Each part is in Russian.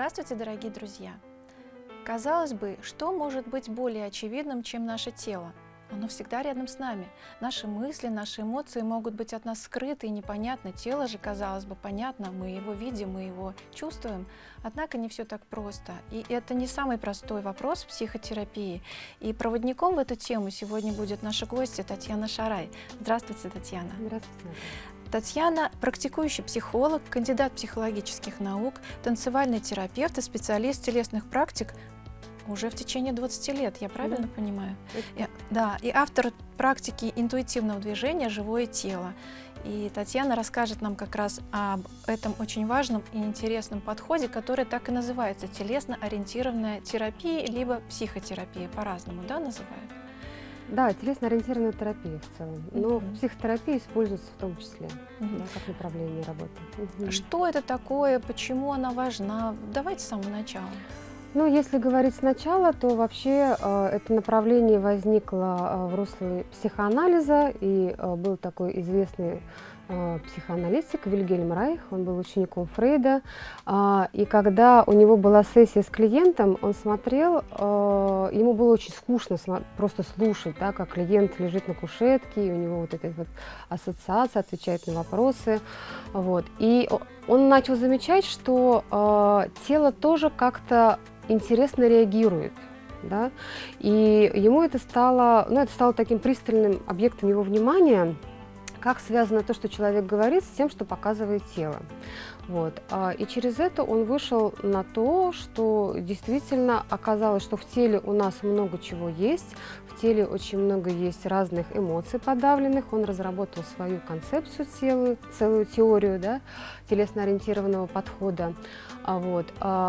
Здравствуйте, дорогие друзья! Казалось бы, что может быть более очевидным, чем наше тело? Оно всегда рядом с нами. Наши мысли, наши эмоции могут быть от нас скрыты и непонятны. Тело же, казалось бы, понятно, мы его видим, мы его чувствуем. Однако не все так просто. И это не самый простой вопрос в психотерапии. И проводником в эту тему сегодня будет наша гостья Татьяна Шарай. Здравствуйте, Татьяна. Здравствуйте. Татьяна – практикующий психолог, кандидат психологических наук, танцевальный терапевт и специалист телесных практик уже в течение 20 лет, я правильно понимаю? Да, и автор практики интуитивного движения «Живое тело». И Татьяна расскажет нам как раз об этом очень важном и интересном подходе, который так и называется – телесно-ориентированная терапия, либо психотерапия, по-разному, да, называют? Да, телесно-ориентированная терапия в целом, но в психотерапии используется в том числе, да, как направление работы. Что это такое, почему она важна? Давайте с самого начала. Ну, если говорить сначала, то вообще это направление возникло в русле психоанализа, и был такой известный психоаналитик Вильгельм Райх, он был учеником Фрейда, и когда у него была сессия с клиентом, он смотрел, ему было очень скучно просто слушать, да, как клиент лежит на кушетке, и у него вот эта вот ассоциация, отвечает на вопросы, вот. И он начал замечать, что тело тоже как-то интересно реагирует. Да? И ему это стало таким пристальным объектом его внимания, как связано то, что человек говорит, с тем, что показывает тело. Вот. И через это он вышел на то, что действительно оказалось, что в теле у нас много чего есть, в теле очень много есть разных эмоций подавленных. Он разработал свою концепцию тела, целую теорию, да, телесно-ориентированного подхода. Вот.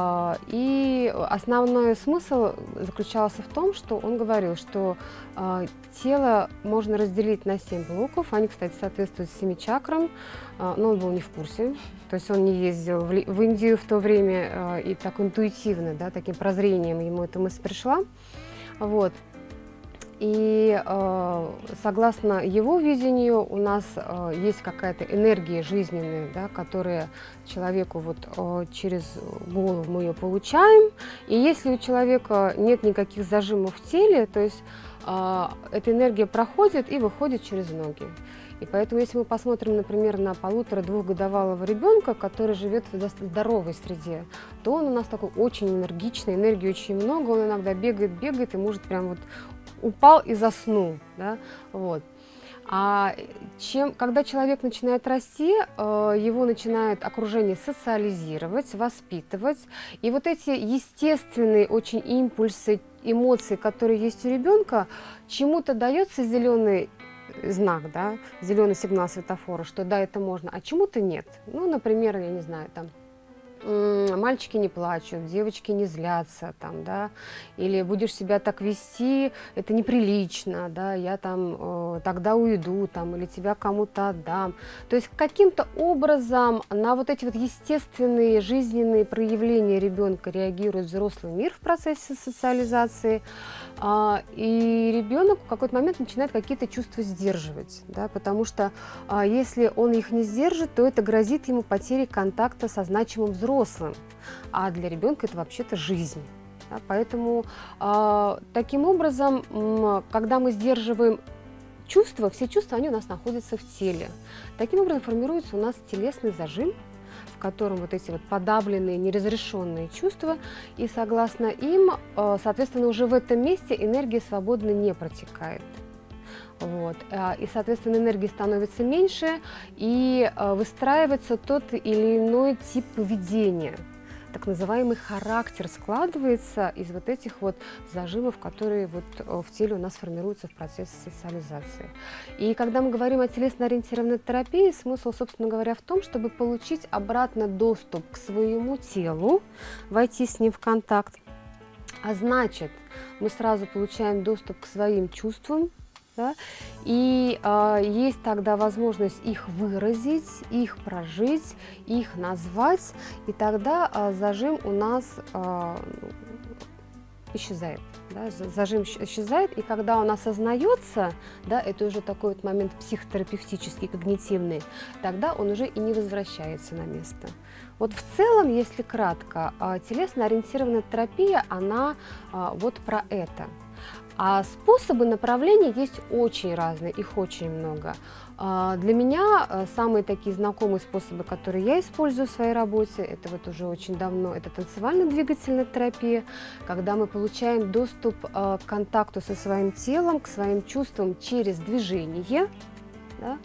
И основной смысл заключался в том, что он говорил, что тело можно разделить на 7 блоков. Они, кстати, соответствуют 7 чакрам, но он был не в курсе. То есть он не ездил в Индию в то время и так интуитивно, да, таким прозрением ему эта мысль пришла. Вот. И согласно его видению, у нас есть какая-то энергия жизненная, да, которая человеку вот через голову мы ее получаем. И если у человека нет никаких зажимов в теле, то есть эта энергия проходит и выходит через ноги. И поэтому, если мы посмотрим, например, на 1,5–2-годовалого ребенка, который живет в здоровой среде, то он у нас такой очень энергичный, энергии очень много, он иногда бегает и может прям вот упал и заснул. Да? Вот. Когда человек начинает расти, его начинает окружение социализировать, воспитывать. И вот эти естественные очень импульсы, эмоции, которые есть у ребенка, чему-то дается зеленый знак, да, зеленый сигнал светофора, что да, это можно, а чему-то нет. Ну, например, я не знаю, там, мальчики не плачут, девочки не злятся, там, да, или будешь себя так вести, это неприлично, да, я там тогда уйду, там, или тебя кому-то отдам. То есть каким-то образом на вот эти вот естественные жизненные проявления ребенка реагирует взрослый мир в процессе социализации, и ребенок в какой-то момент начинает какие-то чувства сдерживать, да, потому что если он их не сдержит, то это грозит ему потерей контакта со значимым взрослым, а для ребенка это вообще-то жизнь. Да, поэтому таким образом, когда мы сдерживаем чувства, все чувства, они у нас находятся в теле. Таким образом формируется у нас телесный зажим, в котором вот эти вот подавленные, неразрешенные чувства, и согласно им, соответственно, уже в этом месте энергия свободно не протекает. Вот. И, соответственно, энергии становится меньше, и выстраивается тот или иной тип поведения. Так называемый характер складывается из вот этих вот зажимов, которые вот в теле у нас формируются в процессе социализации. И когда мы говорим о телесно-ориентированной терапии, смысл, собственно говоря, в том, чтобы получить обратно доступ к своему телу, войти с ним в контакт, а значит, мы сразу получаем доступ к своим чувствам, да? И есть тогда возможность их выразить, их прожить, их назвать, и тогда зажим у нас исчезает. Да, зажим исчезает, и когда он осознается, да, это уже такой вот момент психотерапевтический, когнитивный, тогда он уже и не возвращается на место. Вот в целом, если кратко, телесно-ориентированная терапия, она вот про это. А способы направления есть очень разные, их очень много. Для меня самые такие знакомые способы, которые я использую в своей работе, это вот уже очень давно, это танцевально-двигательная терапия, когда мы получаем доступ к контакту со своим телом, к своим чувствам через движение. Да?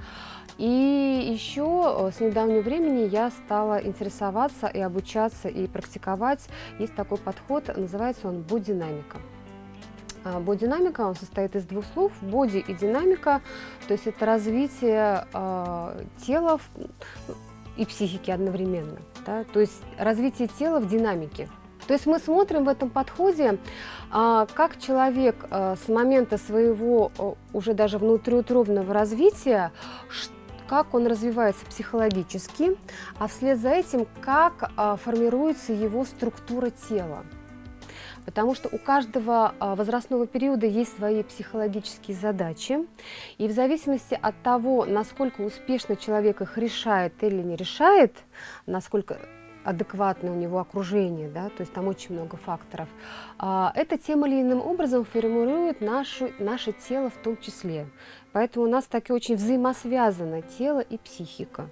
И еще с недавнего времени я стала интересоваться и обучаться, и практиковать. Есть такой подход, называется он бодинамика. Бодинамика, он состоит из двух слов, боди и динамика, то есть это развитие тела и психики одновременно, да? То есть развитие тела в динамике. То есть мы смотрим в этом подходе, как человек с момента своего уже даже внутриутробного развития, как он развивается психологически, а вслед за этим, как формируется его структура тела. Потому что у каждого возрастного периода есть свои психологические задачи, и в зависимости от того, насколько успешно человек их решает или не решает, насколько адекватно у него окружение, да, то есть там очень много факторов, это тем или иным образом формирует наше тело в том числе. Поэтому у нас таки очень взаимосвязано тело и психика.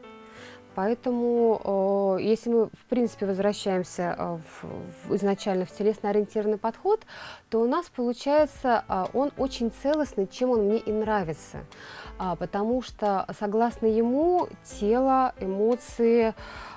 Поэтому, если мы, в принципе, возвращаемся изначально в телесно-ориентированный подход, то у нас получается, он очень целостный, чем он мне и нравится. Потому что, согласно ему, тело, эмоции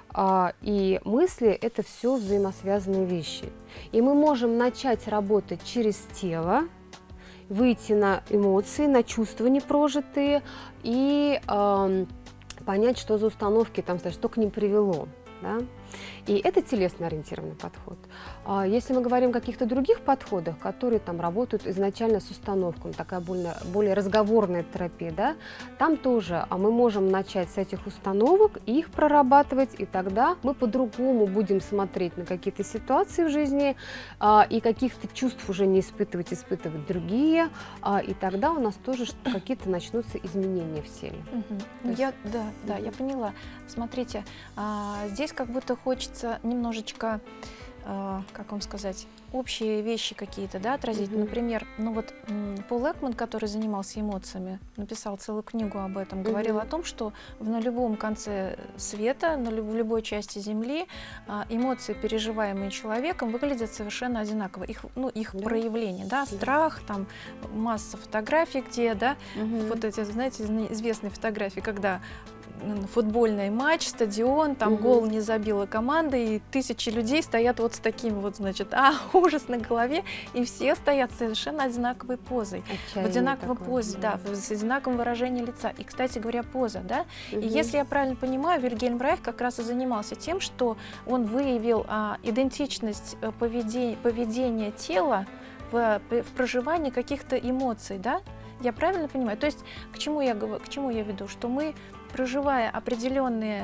и мысли – это все взаимосвязанные вещи. И мы можем начать работать через тело, выйти на эмоции, на чувства непрожитые и понять, что за установки, там, что к ним привело. Да? И это телесно-ориентированный подход. Если мы говорим о каких-то других подходах, которые там работают изначально с установками, такая более разговорная терапия, да, там тоже мы можем начать с этих установок, их прорабатывать, и тогда мы по-другому будем смотреть на какие-то ситуации в жизни, и каких-то чувств уже не испытывать другие, и тогда у нас тоже какие-то начнутся изменения в теле. Я поняла. Смотрите, здесь как будто хочется немножечко, как вам сказать, общие вещи какие-то, да, отразить. Например, ну вот Пол Экман, который занимался эмоциями, написал целую книгу об этом, говорил о том, что на любом конце света, в любой части Земли эмоции, переживаемые человеком, выглядят совершенно одинаково. Их проявление, да, страх, там масса фотографий, где, да, вот эти, знаете, известные фотографии, когда футбольный матч, стадион, там гол не забила команда, и тысячи людей стоят вот с таким вот, значит, ужас на голове, и все стоят совершенно одинаковой позой. В одинаковой позе, да, с одинаковым выражением лица. И, кстати говоря, поза, да. И если я правильно понимаю, Вильгельм Райх как раз и занимался тем, что он выявил идентичность поведения тела в проживании каких-то эмоций, да? Я правильно понимаю? То есть к чему я веду? Что мы, проживая определенные,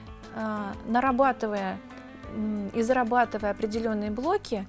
нарабатывая и зарабатывая определенные блоки,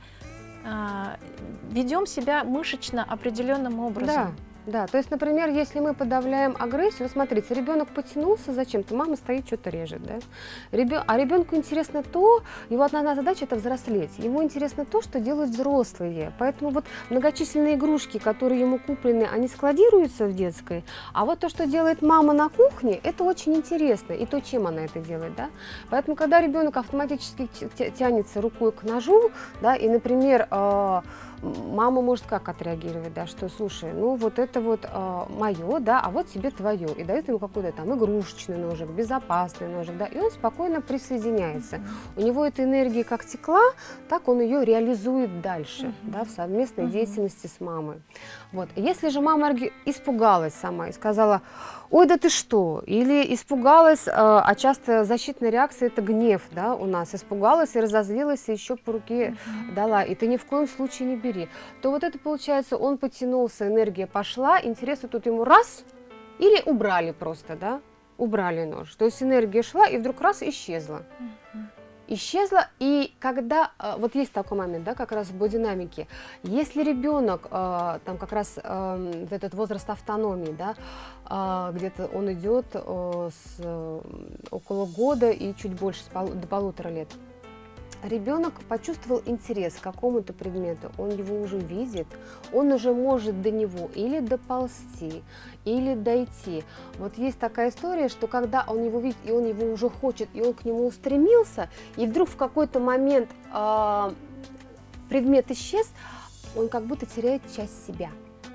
ведем себя мышечно определенным образом. Да, то есть, например, если мы подавляем агрессию, смотрите, ребенок потянулся зачем-то, мама стоит, что-то режет, да? А ребенку интересно его одна задача – это взрослеть. Ему интересно то, что делают взрослые. Поэтому вот многочисленные игрушки, которые ему куплены, они складируются в детской, а вот то, что делает мама на кухне, это очень интересно, и то, чем она это делает, да? Поэтому, когда ребенок автоматически тянется рукой к ножу, да, и, например, мама может как отреагировать, да, что, слушай, ну вот это вот мое, да, а вот тебе твое, и дает ему какой-то там игрушечный ножик, безопасный ножик, да, и он спокойно присоединяется. У него эта энергия как текла, так он ее реализует дальше, да, в совместной деятельности с мамой. Вот. Если же мама испугалась сама и сказала: ой, да ты что, или испугалась, а часто защитная реакция – это гнев, да, у нас, испугалась и разозлилась, и еще по руке дала, и ты ни в коем случае не бери, то вот это получается, он потянулся, энергия пошла, интересы тут ему раз, или убрали просто, да, убрали нож, то есть энергия шла и вдруг раз исчезла. исчезла, и когда, вот есть такой момент, да, как раз в бодинамике, если ребенок, там как раз этот возраст автономии, да, где-то он идет около года и чуть больше, до 1,5 лет, ребенок почувствовал интерес к какому-то предмету, он его уже видит, он уже может до него или доползти, или дойти. Вот есть такая история, что когда он его видит, и он его уже хочет, и он к нему устремился, и вдруг в какой-то момент предмет исчез, он как будто теряет часть себя.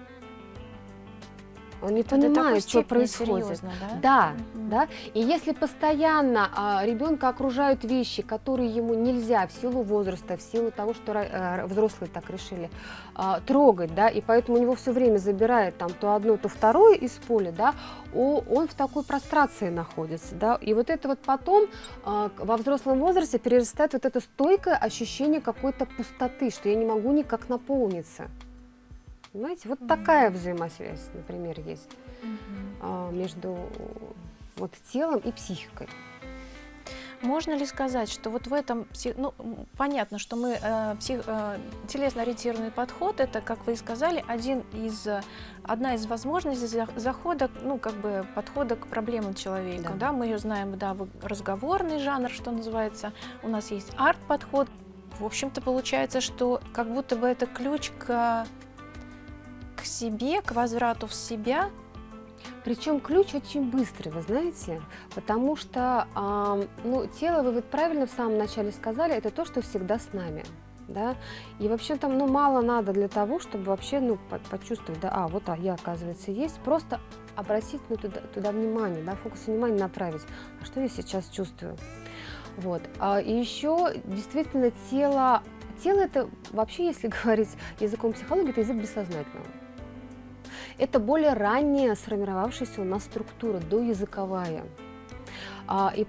Он не понимает, что происходит. Да, да. И если постоянно ребенка окружают вещи, которые ему нельзя в силу возраста, в силу того, что взрослые так решили, трогать, да, и поэтому у него все время забирает там то одно, то второе из поля, да, он в такой прострации находится, да, и вот это вот потом во взрослом возрасте перерастает вот это стойкое ощущение какой-то пустоты, что я не могу никак наполниться. Понимаете, вот такая взаимосвязь, например, есть между вот телом и психикой. Можно ли сказать, что вот в этом, ну, понятно, что мы телесно-ориентированный подход, это, как вы и сказали, одна из возможностей захода, ну, как бы подхода к проблемам человека, да, мы ее знаем, да, разговорный жанр, что называется, у нас есть арт-подход, в общем-то, получается, что как будто бы это ключ к себе, к возврату в себя. Причем ключ очень быстрый, вы знаете, потому что ну, тело, вы вот правильно в самом начале сказали, это то, что всегда с нами. Да? И вообще там ну, мало надо для того, чтобы вообще ну, почувствовать, да, вот я, оказывается, есть, просто обратить ну, туда внимание, да, фокус внимания направить, а что я сейчас чувствую. Вот. И еще действительно тело это вообще, если говорить языком психологии, это язык бессознательного. Это более ранняя сформировавшаяся у нас структура, доязыковая. И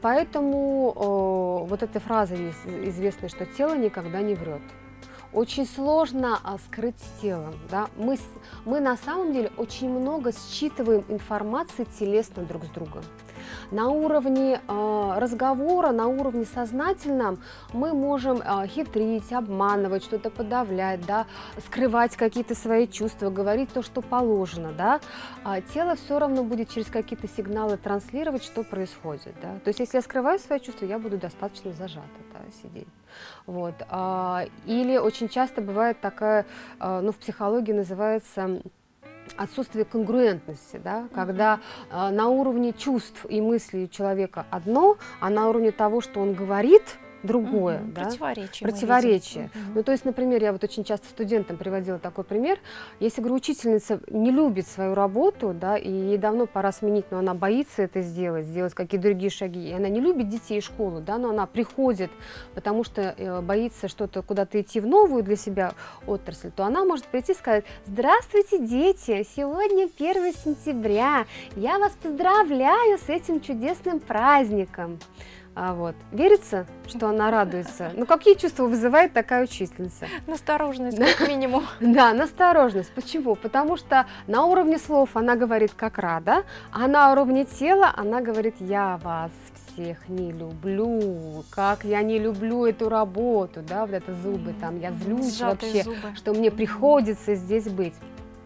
поэтому вот эта фраза известная, что тело никогда не врет. Очень сложно скрыть телом. Да? Мы на самом деле очень много считываем информации телесно друг с другом. На уровне разговора, на уровне сознательном мы можем хитрить, обманывать, что-то подавлять, да, скрывать какие-то свои чувства, говорить то, что положено. Да? Тело все равно будет через какие-то сигналы транслировать, что происходит. Да? То есть если я скрываю свои чувства, я буду достаточно зажата, да, сидеть. Вот. Или очень часто бывает такая, ну, в психологии называется отсутствие конгруентности, да? Когда на уровне чувств и мыслей человека одно, а на уровне того, что он говорит, другое. Да? Противоречие. Ну, то есть, например, я вот очень часто студентам приводила такой пример. Если, говорю, учительница не любит свою работу, да, и ей давно пора сменить, но она боится это сделать какие-то другие шаги, и она не любит детей и школу, да, но она приходит, потому что боится что-то куда-то идти в новую для себя отрасль, то она может прийти и сказать: здравствуйте, дети, сегодня 1 сентября, я вас поздравляю с этим чудесным праздником. Вот. Верится, что она радуется? Ну, какие чувства вызывает такая учительница? Настороженность, как минимум. Да, настороженность. Почему? Потому что на уровне слов она говорит, как рада, а на уровне тела она говорит: я вас всех не люблю, как я не люблю эту работу, да, вот это зубы, там, я злюсь вообще, что мне приходится здесь быть.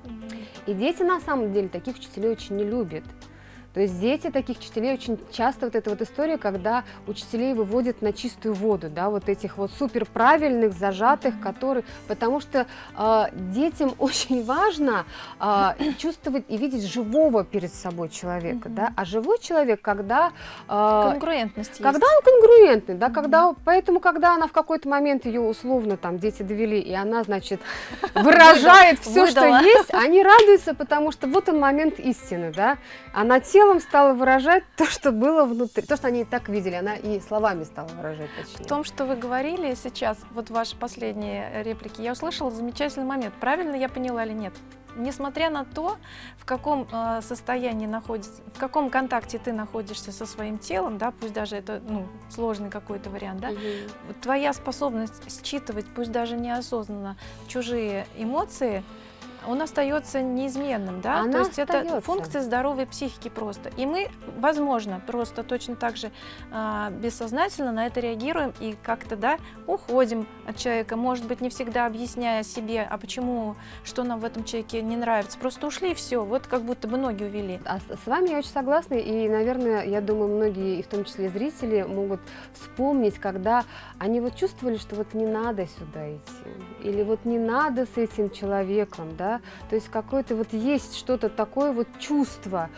И дети, на самом деле, таких учителей очень не любят. То есть дети таких учителей очень часто, вот эта вот история, когда учителей выводят на чистую воду, да, вот этих вот суперправильных, зажатых, которые, потому что детям очень важно чувствовать и видеть живого перед собой человека, да, а живой человек, когда... конгруентность когда есть. он конгруентный, да, когда, поэтому, когда она в какой-то момент ее условно там дети довели, и она, значит, выражает все, что есть, они радуются, потому что вот он момент истины, да, она телом стала выражать то, что было внутри, то, что они и так видели, она и словами стала выражать точнее. В том, что вы говорили сейчас, вот ваши последние реплики, я услышала замечательный момент. Правильно я поняла или нет? Несмотря на то, в каком состоянии находится, в каком контакте ты находишься со своим телом, да, пусть даже это сложный какой-то вариант, да, твоя способность считывать, пусть даже неосознанно, чужие эмоции, он остается неизменным, да? Она То есть это остается. функция здоровой психики просто. И мы, возможно, просто точно так же бессознательно на это реагируем и как-то, да, уходим от человека, может быть, не всегда объясняя себе, а почему, что нам в этом человеке не нравится. Просто ушли и все, вот как будто бы ноги увели. А с вами я очень согласна, и, наверное, я думаю, многие, и в том числе зрители, могут вспомнить, когда они вот чувствовали, что вот не надо сюда идти, или вот не надо с этим человеком, да, то есть какое-то вот есть что-то такое вот чувство,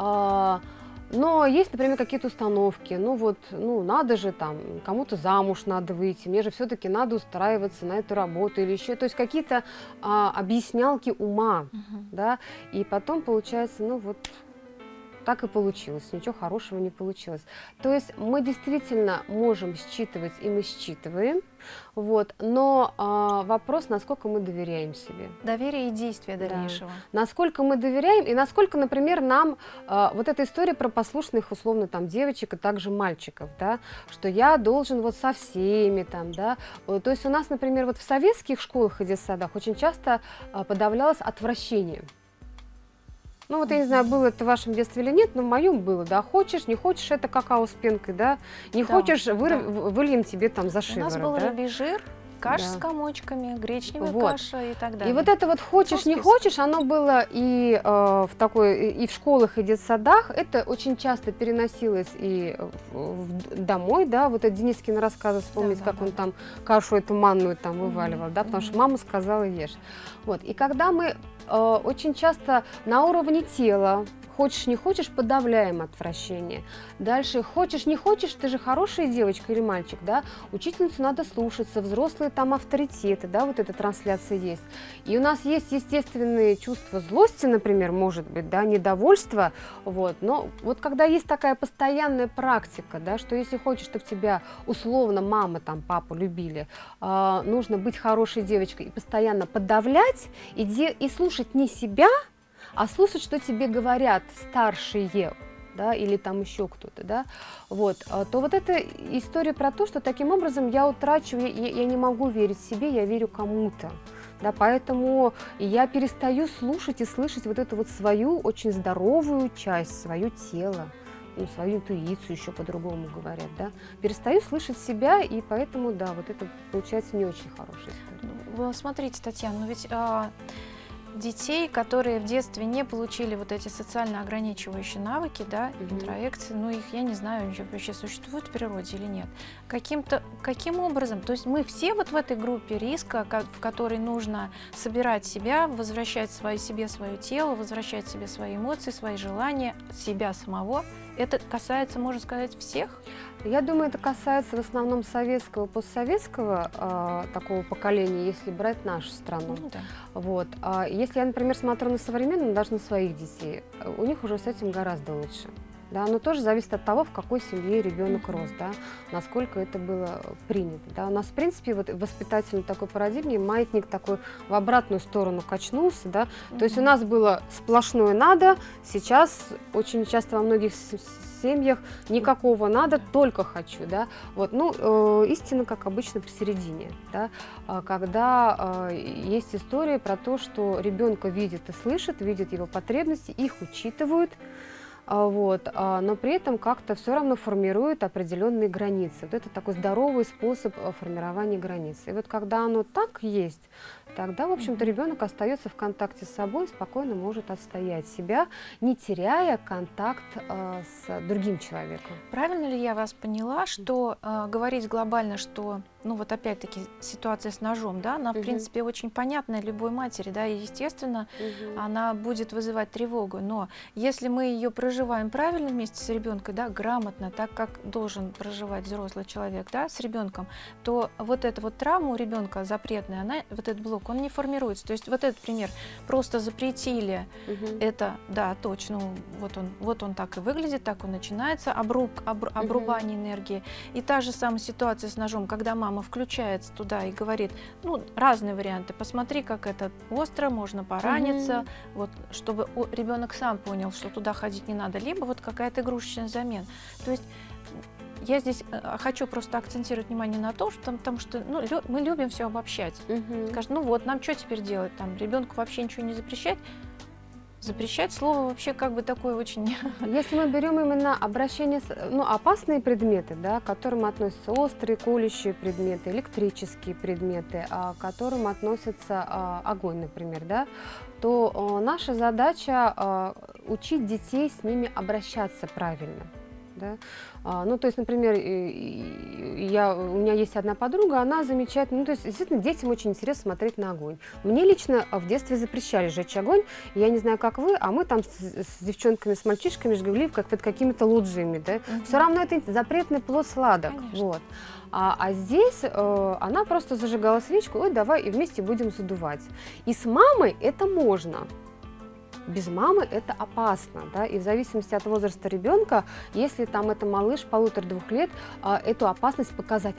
но есть, например, какие-то установки, ну вот, ну надо же там, кому-то замуж надо выйти, мне же все-таки надо устраиваться на эту работу или еще, то есть какие-то объяснялки ума, да, и потом получается, ну вот, так и получилось, ничего хорошего не получилось. То есть мы действительно можем считывать, и мы считываем, вот, но вопрос, насколько мы доверяем себе. Доверие и действие дальнейшего. Да. Насколько мы доверяем, и насколько, например, нам вот эта история про послушных, условно, там, девочек и также мальчиков, да, что я должен вот со всеми, там, да, то есть у нас, например, вот в советских школах и детсадах очень часто подавлялось отвращение. Ну вот я не знаю, было это в вашем детстве или нет, но в моем было, да, хочешь, не хочешь, это какао с пенкой, да, не хочешь, выльем тебе там за шиворот. У нас был да? рыбий жир, каша с комочками, гречневая Вот. каша и так далее. И вот это вот хочешь, не хочешь, оно было и и в школах, и детсадах, это очень часто переносилось и домой, да, вот это Денискины рассказы вспомнить, как он там кашу эту манную там вываливал, да, потому что мама сказала ешь. Вот, и когда мы очень часто на уровне тела, хочешь, не хочешь, подавляем отвращение. Дальше, хочешь, не хочешь, ты же хорошая девочка или мальчик, да, учительницу надо слушаться, взрослые там авторитеты, да, вот эта трансляция есть. И у нас есть естественные чувства злости, например, может быть, да, недовольства, вот, но вот когда есть такая постоянная практика, да, что если хочешь, чтобы тебя условно мама, там, папа любили, нужно быть хорошей девочкой и постоянно подавлять, и слушать не себя, а слушать, что тебе говорят старшие, да, или там еще кто-то, да, вот, то вот эта история про то, что таким образом я утрачиваю, я не могу верить себе, я верю кому-то, да, поэтому я перестаю слушать и слышать вот эту вот свою очень здоровую часть, свое тело, ну, свою интуицию еще по-другому говорят, да, перестаю слышать себя, и поэтому, да, вот это получается не очень хорошая история. Смотрите, Татьяна, ну ведь детей, которые в детстве не получили вот эти социально ограничивающие навыки, да, интроекции, ну их, я не знаю, вообще существуют в природе или нет. Каким образом? То есть мы все вот в этой группе риска, в которой нужно собирать себя, возвращать себе свое тело, возвращать себе свои эмоции, свои желания, себя самого. Это касается, можно сказать, всех? Я думаю, это касается в основном советского, постсоветского такого поколения, если брать нашу страну. Ну, да. Вот. Если я, например, смотрю на современных, даже на своих детей, у них уже с этим гораздо лучше. Да, но тоже зависит от того, в какой семье ребенок рос, да, насколько это было принято. Да. У нас, в принципе, вот в воспитательной такой парадигме маятник такой в обратную сторону качнулся. Да. То есть у нас было сплошное «надо», сейчас очень часто во многих семьях никакого «надо», только «хочу». Да. Вот, ну, истина, как обычно, посередине. Да. Когда есть история про то, что ребенка видят и слышат, видят его потребности, их учитывают, вот, но при этом как-то все равно формирует определенные границы. Вот это такой здоровый способ формирования границ. И вот когда оно так есть, тогда, в общем-то, ребенок остается в контакте с собой, спокойно может отстоять себя, не теряя контакт с другим человеком. Правильно ли я вас поняла, что говорить глобально, что, ну вот опять-таки ситуация с ножом, да, она в принципе очень понятная любой матери, да, и естественно она будет вызывать тревогу, но если мы ее проживаем правильно вместе с ребенком, да, грамотно, так как должен проживать взрослый человек, да, с ребенком, то вот эта вот травма у ребенка запретная, она, вот этот блок, он не формируется. То есть вот этот пример, просто запретили, это, да, точно, вот он так и выглядит, так и начинается, обрубание энергии. И та же самая ситуация с ножом, когда мама включается туда и говорит, ну, разные варианты, посмотри, как это остро, можно пораниться, вот, чтобы ребенок сам понял, что туда ходить не надо, либо вот какая-то игрушечная замена. То есть я здесь хочу просто акцентировать внимание на том, что, потому что мы любим все обобщать. Скажем, ну вот, нам что теперь делать? Там ребенку вообще ничего не запрещать. Запрещать слово вообще как бы такое очень... Если мы берем именно обращение, опасные предметы, да, к которым относятся острые, колющие предметы, электрические предметы, к которым относится огонь, например, да, то наша задача учить детей с ними обращаться правильно. Да? То есть, например, у меня есть одна подруга, она замечательная, то есть, действительно, детям очень интересно смотреть на огонь. Мне лично в детстве запрещали жечь огонь, я не знаю, как вы, а мы там с девчонками, с мальчишками жгли как под какими-то лоджиями, да? Все равно это запретный плод сладок. Вот. А здесь она просто зажигала свечку, ой, давай и вместе будем задувать. И с мамой это можно. Без мамы это опасно, да, и в зависимости от возраста ребенка, если там это малыш 1,5-2 лет, эту опасность показать.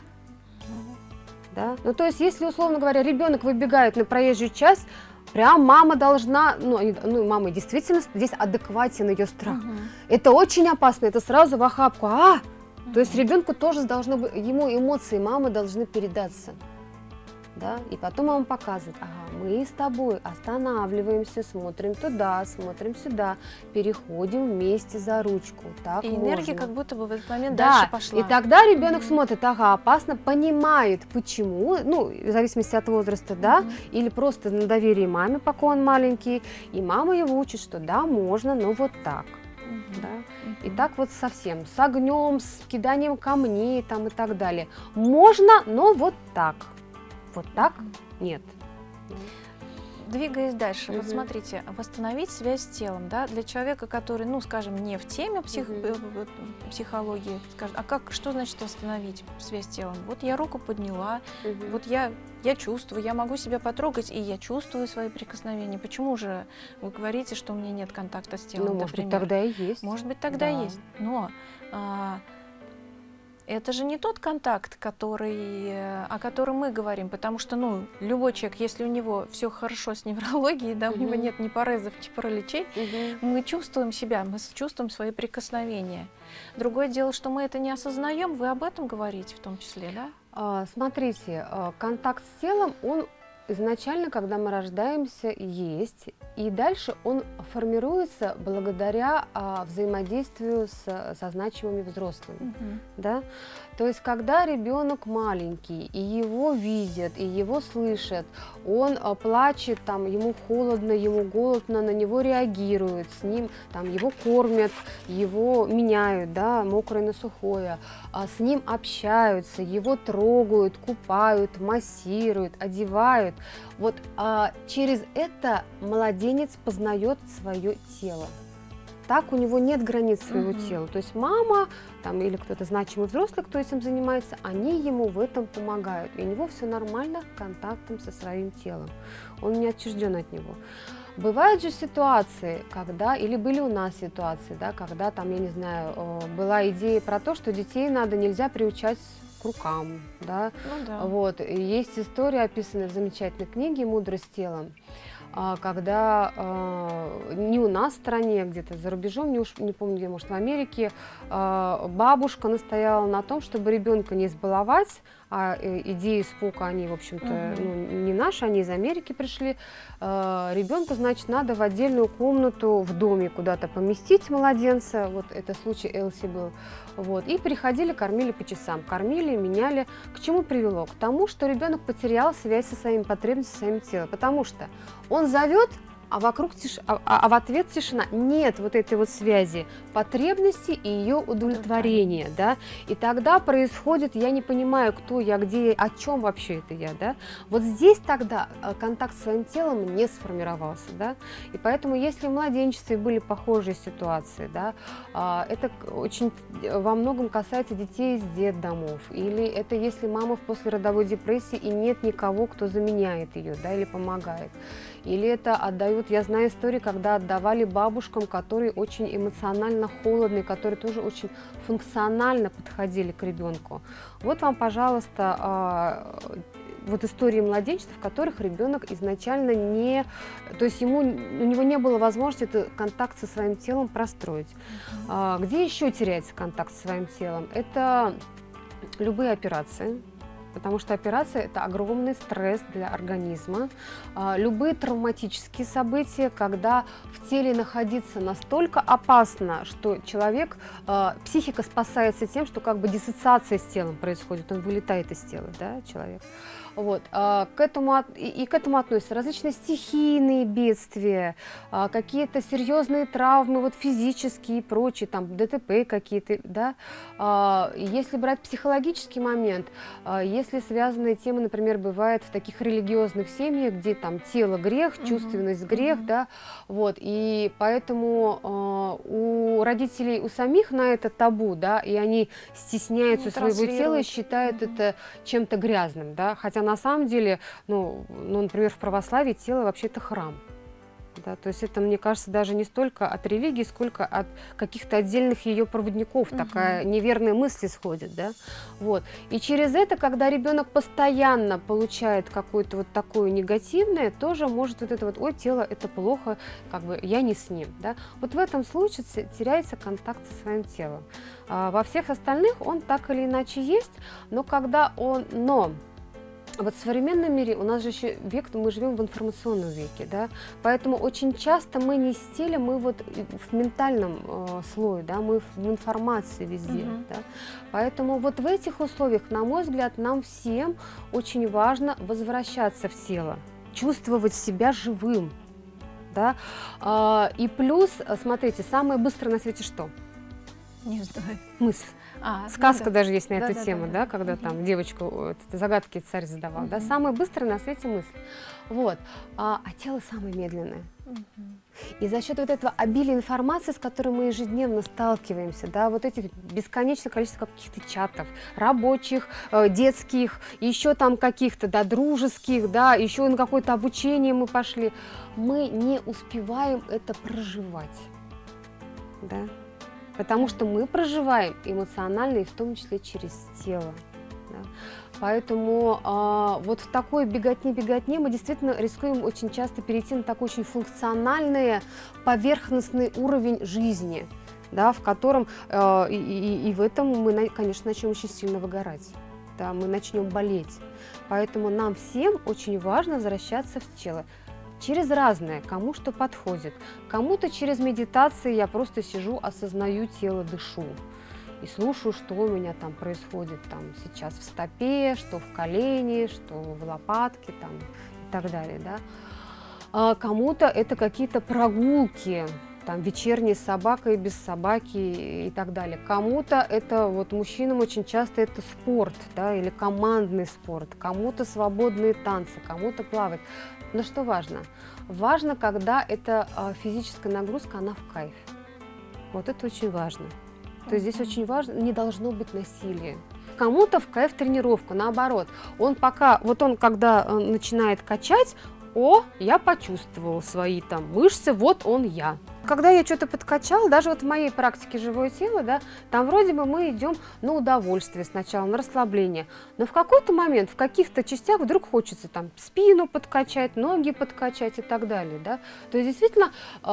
Да? То есть, если, условно говоря, ребенок выбегает на проезжую часть, прям мама должна, мама действительно здесь адекватен ее страх. Это очень опасно, это сразу в охапку. То есть ребенку тоже должно быть, ему эмоции мамы должны передаться. Да? И потом мама показывает, мы с тобой останавливаемся, смотрим туда, смотрим сюда, переходим вместе за ручку. Так и можно. Энергия как будто бы в этот момент дальше пошла. И тогда ребенок смотрит, опасно, понимает, почему, в зависимости от возраста, да, или просто на доверии маме, пока он маленький, и мама его учит, что да, можно, но вот так. Да? И так вот совсем, с огнем, с киданием камней там, и так далее. Можно, но вот так. Вот так нет. Двигаясь дальше, вот смотрите, восстановить связь с телом, да, для человека, который, скажем, не в теме психологии, скажет, что значит восстановить связь с телом? Вот я руку подняла, вот я чувствую, я могу себя потрогать, и я чувствую свои прикосновения. Почему же вы говорите, что у меня нет контакта с телом, может быть, тогда и есть. Может быть, тогда и есть, но... это же не тот контакт, о котором мы говорим, потому что, любой человек, если у него все хорошо с неврологией, да, у него нет ни порезов, ни параличей, мы чувствуем себя, мы чувствуем свои прикосновения. Другое дело, что мы это не осознаем, вы об этом говорите в том числе, да? Смотрите, контакт с телом, он изначально, когда мы рождаемся, есть, и дальше он формируется благодаря взаимодействию со значимыми взрослыми. Да? То есть, когда ребенок маленький, и его видят, и его слышат, он плачет, ему холодно, ему голодно, на него реагируют, с ним его кормят, его меняют, да, мокрое на сухое, с ним общаются, его трогают, купают, массируют, одевают. Вот через это младенец познает свое тело. Так у него нет границ своего тела. То есть мама или кто-то значимый взрослый, кто этим занимается, они ему в этом помогают. И у него все нормально с контактом со своим телом. Он не отчужден от него. Бывают же ситуации, когда, или были у нас ситуации, да, когда я не знаю, была идея про то, что детей нельзя приучать к рукам. Да? Вот. И есть история, описанная в замечательной книге «Мудрость телом», когда не у нас в стране, где-то за рубежом, не помню где, может в Америке, бабушка настояла на том, чтобы ребенка не избаловать, идеи испуга, они, в общем-то, не наши, они из Америки пришли. Ребенка, значит, надо в отдельную комнату в доме куда-то поместить младенца, вот это случай Элси был, вот, и приходили, кормили по часам, кормили, меняли. К чему привело? К тому, что ребенок потерял связь со своими потребностями, со своим телом, потому что он зовет, а вокруг в ответ тишина. Нет вот этой вот связи потребности и ее удовлетворения, да. И тогда происходит, я не понимаю, кто я, где я, о чем вообще это я, да. Вот здесь тогда контакт с своим телом не сформировался, да. И поэтому, если в младенчестве были похожие ситуации, да, это очень во многом касается детей из детдомов. Или это если мама в послеродовой депрессии и нет никого, кто заменяет ее, да, или помогает. Или это отдают, я знаю истории, когда отдавали бабушкам, которые очень эмоционально холодные, которые тоже очень функционально подходили к ребенку. Вот вам, пожалуйста, вот истории младенчества, в которых ребенок изначально не, то есть у него не было возможности этот контакт со своим телом простроить. Где еще теряется контакт со своим телом? Это любые операции. Потому что операция – это огромный стресс для организма. Любые травматические события, когда в теле находиться настолько опасно, что человек, психика спасается тем, что как бы диссоциация с телом происходит, он вылетает из тела, да, человек. Вот. К этому относятся различные стихийные бедствия, какие-то серьезные травмы, вот физические и прочие, там, ДТП какие-то, да. Если брать психологический момент, если связанные темы, например, бывают в таких религиозных семьях, где там тело грех, чувственность грех, да, вот, и поэтому у родителей, у самих на это табу, да, и они стесняются своего тела и считают это чем-то грязным, да, хотя на самом деле, ну, например, в православии тело вообще-то храм. Да, то есть это, мне кажется, даже не столько от религии, сколько от каких-то отдельных ее проводников такая неверная мысль исходит, да, вот. И через это, когда ребенок постоянно получает какое-то вот такое негативное, тоже может вот это вот, ой, тело это плохо, как бы я не с ним, да. Вот в этом случае теряется контакт со своим телом. Во всех остальных он так или иначе есть, но когда вот в современном мире у нас же еще век, мы живем в информационном веке, да, поэтому очень часто мы не с телом, мы вот в ментальном слое, да, мы в информации везде, да, поэтому вот в этих условиях, на мой взгляд, нам всем очень важно возвращаться в тело, чувствовать себя живым, да, и плюс, смотрите, самое быстрое на свете что? Не знаю. Мысль. Сказка даже есть на эту тему, да, когда там девочку загадки царь задавал, да, самая быстрая на свете мысль, вот, а тело самое медленное. И за счет вот этого обилия информации, с которой мы ежедневно сталкиваемся, да, вот этих бесконечное количество каких-то чатов, рабочих, детских, еще там каких-то, да, дружеских, да, еще на какое-то обучение мы пошли, мы не успеваем это проживать, да. Потому что мы проживаем эмоционально, и в том числе через тело. Да. Поэтому вот в такой беготне мы действительно рискуем очень часто перейти на такой очень функциональный, поверхностный уровень жизни, да, в котором и в этом мы, конечно, начнем очень сильно выгорать. Да, мы начнем болеть. Поэтому нам всем очень важно возвращаться в тело. Через разное, кому что подходит. Кому-то через медитации я просто сижу, осознаю тело, дышу. И слушаю, что у меня там происходит там сейчас в стопе, что в колене, что в лопатке там, и так далее. Да? А кому-то это какие-то прогулки, там, вечерние с собакой, без собаки и так далее. Кому-то это, вот мужчинам очень часто это спорт, да, или командный спорт, кому-то свободные танцы, кому-то плавать. Но что важно? Важно, когда эта физическая нагрузка, она в кайф. Вот это очень важно. То есть здесь очень важно, не должно быть насилия. Кому-то в кайф тренировка, наоборот. Он пока, вот он когда начинает качать, я почувствовал свои там мышцы, вот он я. Когда я что-то подкачала, даже вот в моей практике живое тело, да, там вроде бы мы идем на удовольствие сначала, на расслабление, но в какой-то момент, в каких-то частях вдруг хочется там спину подкачать, ноги подкачать и так далее, да. То есть действительно,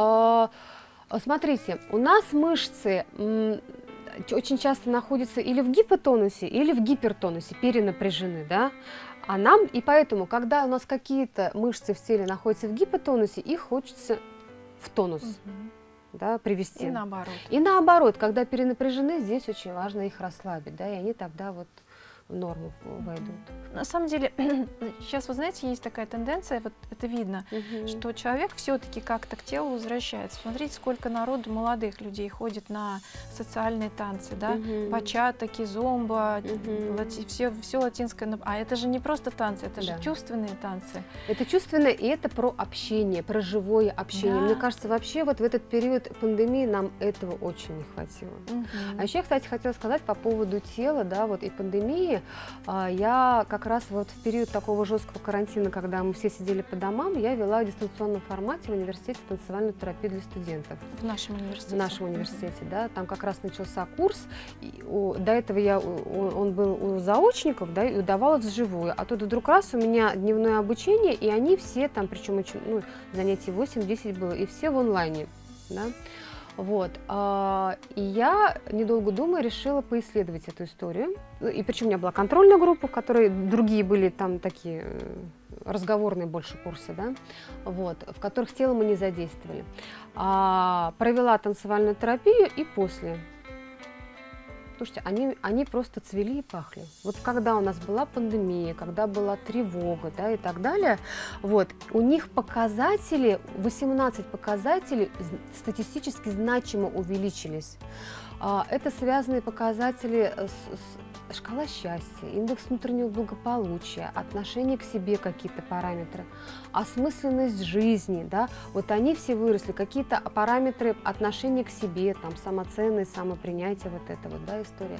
смотрите, у нас мышцы очень часто находятся или в гипотонусе, или в гипертонусе, перенапряжены, да. И поэтому, когда у нас какие-то мышцы в теле находятся в гипотонусе, их хочется в тонус, да, привести. И наоборот, когда перенапряжены, здесь очень важно их расслабить, да, и они тогда вот в норму войдут. На самом деле, сейчас, вы знаете, есть такая тенденция, вот это видно, что человек все-таки как-то к телу возвращается. Смотрите, сколько народу, молодых людей ходит на социальные танцы, да, бачата, кизомба, все латинское. А это же не просто танцы, это же чувственные танцы. Это чувственное, и это про общение, про живое общение. Мне кажется, вообще вот в этот период пандемии нам этого очень не хватило. А еще я, кстати, хотела сказать по поводу тела, да, вот и пандемии. жизни. Я как раз вот в период такого жесткого карантина, когда мы все сидели по домам, я вела в дистанционном формате в университете танцевальную терапию для студентов. В нашем университете? В нашем университете, да. Там как раз начался курс. До этого он был у заочников, да, и удавалось вживую. А тут вдруг раз у меня дневное обучение, и они все там, причем очень, занятий 8-10 было, и все в онлайне, да. Вот. И я, недолго думая, решила поисследовать эту историю. И причем у меня была контрольная группа, в которой другие были там такие разговорные больше курсы, да, вот, в которых тело мы не задействовали. Провела танцевальную терапию и после. Слушайте, они просто цвели и пахли. Вот когда у нас была пандемия, когда была тревога, да, и так далее, вот, у них показатели, 18 показателей статистически значимо увеличились. Это связанные показатели с шкала счастья, индекс внутреннего благополучия, отношение к себе, какие-то параметры, осмысленность жизни, да, вот они все выросли, какие-то параметры отношения к себе, там, самоценность, самопринятие, вот это вот, да, история.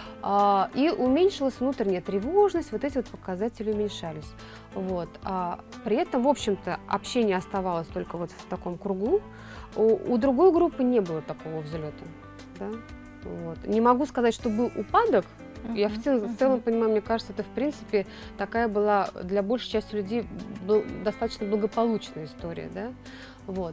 И уменьшилась внутренняя тревожность, вот эти вот показатели уменьшались. Вот. При этом, в общем-то, общение оставалось только вот в таком кругу, у другой группы не было такого взлета. Да? Вот. Не могу сказать, что был упадок. Я в целом понимаю, мне кажется, это в принципе такая была для большей части людей достаточно благополучная история, да, вот.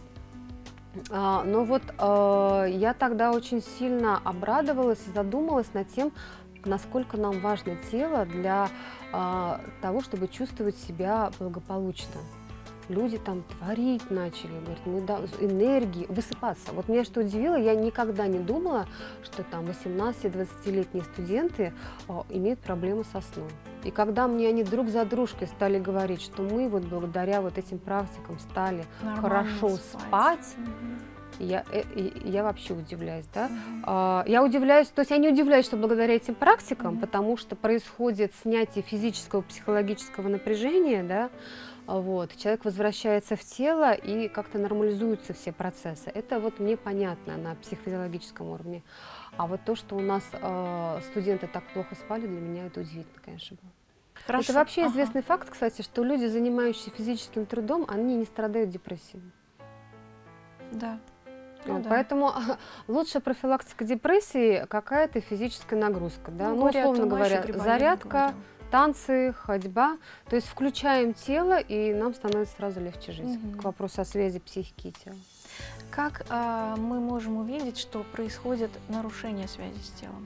Но вот я тогда очень сильно обрадовалась и задумалась над тем, насколько нам важно тело для того, чтобы чувствовать себя благополучно. Люди там творить начали, говорят, энергии, высыпаться. Вот меня что удивило, я никогда не думала, что там 18-20-летние студенты имеют проблемы со сном. И когда мне они друг за дружкой стали говорить, что мы вот благодаря вот этим практикам стали хорошо спать, я вообще удивляюсь, да? Я удивляюсь, то есть я не удивляюсь, что благодаря этим практикам, потому что происходит снятие физического, психологического напряжения, да, вот, человек возвращается в тело и как-то нормализуются все процессы. Это вот мне понятно на психофизиологическом уровне. А вот то, что у нас студенты так плохо спали, для меня это удивительно, конечно, было. Хорошо. Это вообще известный факт, кстати, что люди, занимающиеся физическим трудом, они не страдают депрессией. Да. Вот, да. Поэтому лучшая профилактика депрессии какая-то физическая нагрузка. Да? Условно говоря, зарядка, танцы, ходьба. То есть включаем тело, и нам становится сразу легче жить. К вопросу о связи психики и тела. Как мы можем увидеть, что происходит нарушение связи с телом?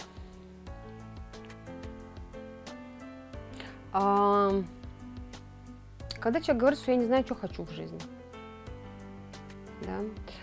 Когда человек говорит, что я не знаю, что хочу в жизни. Да?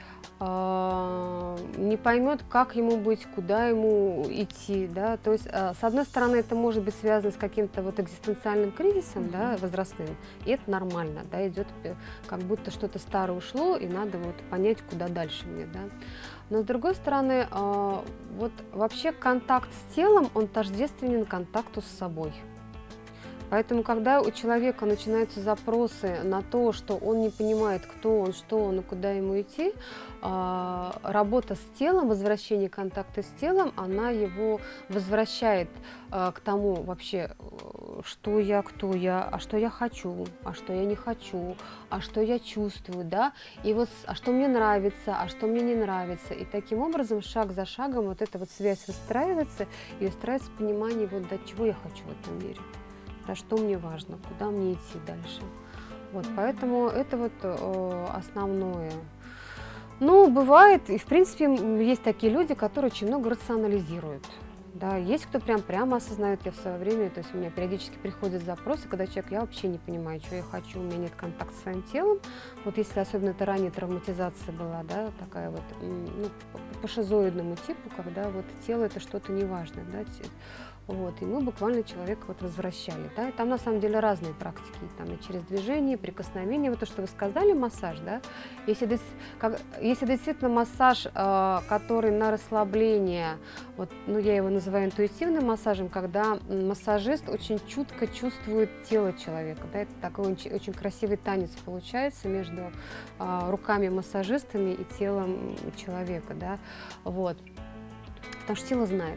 Не поймет, как ему быть, куда ему идти, да, то есть, с одной стороны, это может быть связано с каким-то вот экзистенциальным кризисом, да, возрастным, и это нормально, да, идет как будто что-то старое ушло, и надо вот понять, куда дальше мне, да. Но с другой стороны, вот вообще контакт с телом, он тождественен контакту с собой. Поэтому, когда у человека начинаются запросы на то, что он не понимает, кто он, что он и куда ему идти, работа с телом, возвращение контакта с телом, она его возвращает к тому вообще, что я, кто я, а что я хочу, а что я не хочу, а что я чувствую, да, и вот, а что мне нравится, а что мне не нравится. И таким образом, шаг за шагом, вот эта вот связь выстраивается, и выстраивается понимание, вот до чего я хочу в этом мире. Да, что мне важно, куда мне идти дальше. Вот, поэтому это вот основное. Ну, бывает, и в принципе есть такие люди, которые очень много рационализируют. Да, есть кто прямо осознает, я в свое время, то есть у меня периодически приходят запросы, когда человек, я вообще не понимаю, что я хочу, у меня нет контакта с своим телом. Вот если особенно это ранее травматизация была, да, такая вот, ну, по шизоидному типу, когда вот тело это что-то неважное, да, вот, и мы буквально человека вот возвращали, да, и там на самом деле разные практики, там и через движение, прикосновение, вот то, что вы сказали, массаж, да, если действительно массаж, который на расслабление, вот, ну, я его называю интуитивным массажем, когда массажист очень чутко чувствует тело человека, да, это такой очень красивый танец получается между руками массажистами и телом человека, да, вот, потому что тело знает.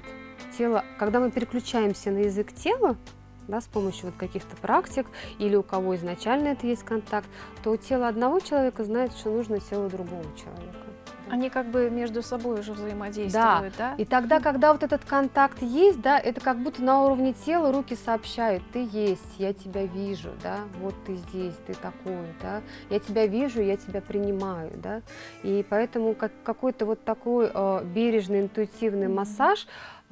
тело, когда мы переключаемся на язык тела, да, с помощью вот каких-то практик, или у кого изначально это есть контакт, то тело одного человека знает, что нужно телу другого человека. Они как бы между собой уже взаимодействуют, да? И тогда, когда вот этот контакт есть, да, это как будто на уровне тела руки сообщают: ты есть, я тебя вижу, да, вот ты здесь, ты такой, да, я тебя вижу, я тебя принимаю, да. И поэтому какой-то вот такой бережный, интуитивный массаж,